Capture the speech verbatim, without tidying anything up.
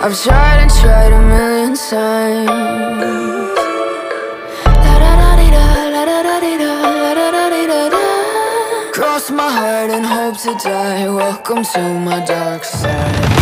I've tried and tried a million times. Cross my heart and hope to die. Welcome to my dark side.